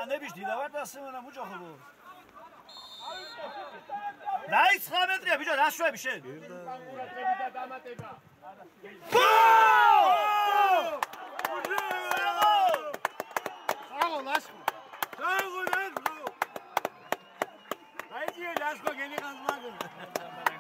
ნების დილა ვარ და სიმონა მუჯოხო. დაი 9 მეტრია ბიჭო, რა შვები შენ? კონკურენტები და დამატება. საღო ლაშქო. საღო ლაშქო. დაიჯი ლაშქო გენიღანს მაგ.